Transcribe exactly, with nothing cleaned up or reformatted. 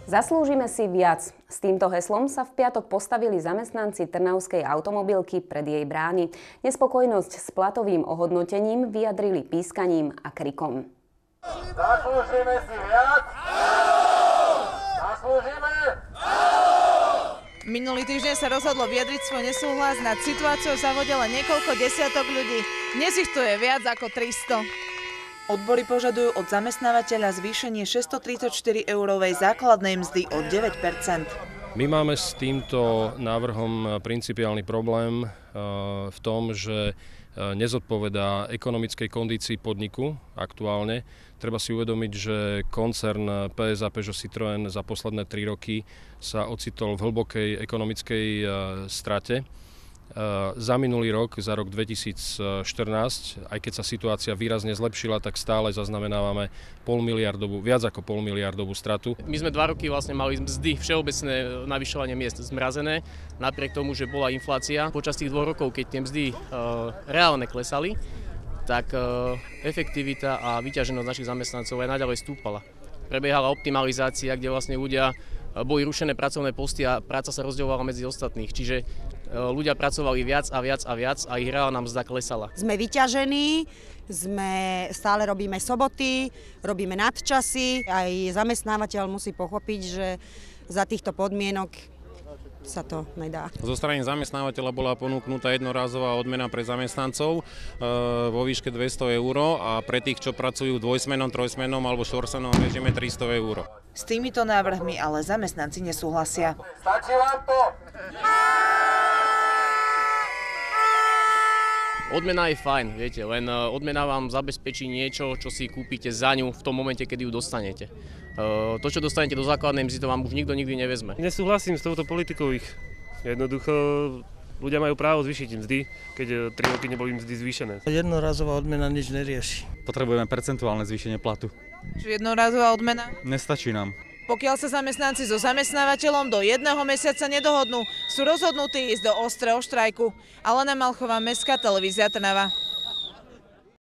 Zaslúžime si viac. S týmto heslom sa v piatok postavili zamestnanci Trnavskej automobilky pred jej brány. Nespokojnosť s platovým ohodnotením vyjadrili pískaním a krikom. Zaslúžime si viac? Zaslúžime? Minulý týždeň sa rozhodlo vyjadriť svoj nesúhlas nad situáciou v závode len niekoľko desiatok ľudí. Dnes ich tu je viac ako tristo. Odbory požadujú od zamestnávateľa zvýšenie šesťstotridsaťštyri eurovej základnej mzdy o deväť percent. My máme s týmto návrhom principiálny problém v tom, že nezodpovedá ekonomickej kondícii podniku aktuálne. Treba si uvedomiť, že koncern pé es á Peugeot Citroën za posledné tri roky sa ocitol v hlbokej ekonomickej strate. Za minulý rok, za rok dvetisícštrnásť, aj keď sa situácia výrazne zlepšila, tak stále zaznamenávame polmiliardovú, viac ako polmiliardovú stratu. My sme dva roky vlastne mali mzdy, všeobecné navyšovanie miest zmrazené, napriek tomu, že bola inflácia. Počas tých dvoch rokov, keď tie mzdy e, reálne klesali, tak e, efektivita a vyťaženosť našich zamestnancov aj naďalej stúpala. Prebiehala optimalizácia, kde vlastne ľudia boli rušené pracovné posty a práca sa rozdeľovala medzi ostatných. Čiže ľudia pracovali viac a viac a viac a ich reálna mzda klesala. Sme vyťažení, sme, stále robíme soboty, robíme nadčasy. Aj zamestnávateľ musí pochopiť, že za týchto podmienok sa to nedá. Zo strany zamestnávateľa bola ponúknutá jednorázová odmena pre zamestnancov e, vo výške dvesto eur a pre tých, čo pracujú v dvojsmennom, trojsmennom alebo štvorsmennom režime tristo eur. S týmito návrhmi ale zamestnanci nesúhlasia. Stačí vám to? Odmena je fajn, viete, len odmena vám zabezpečí niečo, čo si kúpite za ňu v tom momente, kedy ju dostanete. To, čo dostanete do základnej mzdy, to vám už nikto nikdy nevezme. Nesúhlasím s touto politikou ich. Jednoducho ľudia majú právo zvýšiť mzdy, keď tri roky neboli mzdy zvýšené. Jednorazová odmena nič nerieši. Potrebujeme percentuálne zvýšenie platu. Čiže jednorázová odmena? Nestačí nám. Pokiaľ sa zamestnanci so zamestnávateľom do jedného mesiaca nedohodnú, sú rozhodnutí ísť do ostrého štrajku. Alena Malchová, Mestská televízia Trnava.